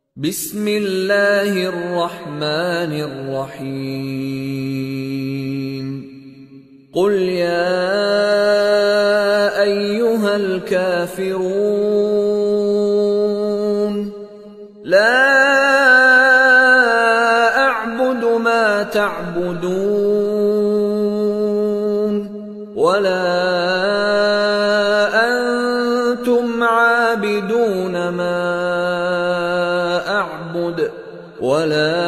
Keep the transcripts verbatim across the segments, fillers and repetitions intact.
بسم الله الرحمن الرحيم قل يا أيها الكافرون لا أعبد ما تعبدون ولا أنتم عابدون ما أعبد ولا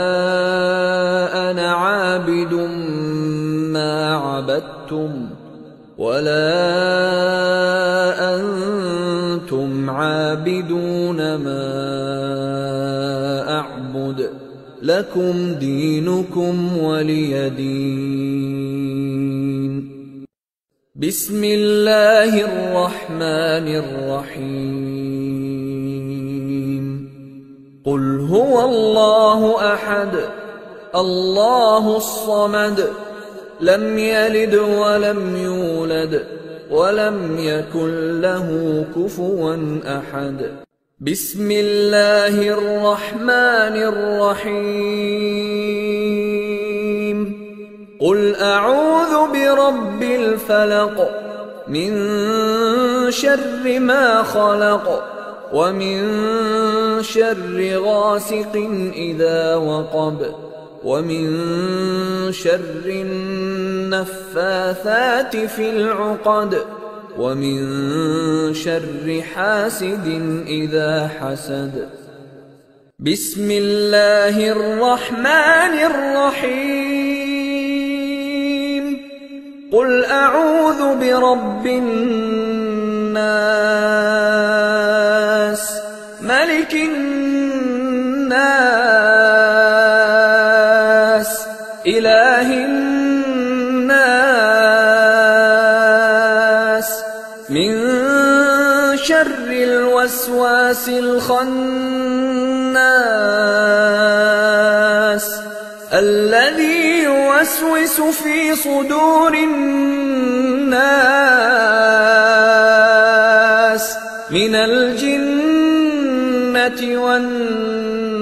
أنا عابد ما عبدتم ولا أنتم عابدون ما أعبد لكم دينكم ولي دين. بسم الله الرحمن الرحيم قل هو الله أحد الله الصمد لم يلد ولم يولد ولم يكن له كفوا أحد. بسم الله الرحمن الرحيم قل أعوذ برب الفلق من شر ما خلق ومن شر غاسق إذا وقب ومن شر النفاثات في العقد ومن شر حاسد إذا حسد. بسم الله الرحمن الرحيم قل أعوذ برب الناس ملك الناس إله الناس من شر الوسواس الخناس الذي يوسوس في صدور الناس من الجنة والناس.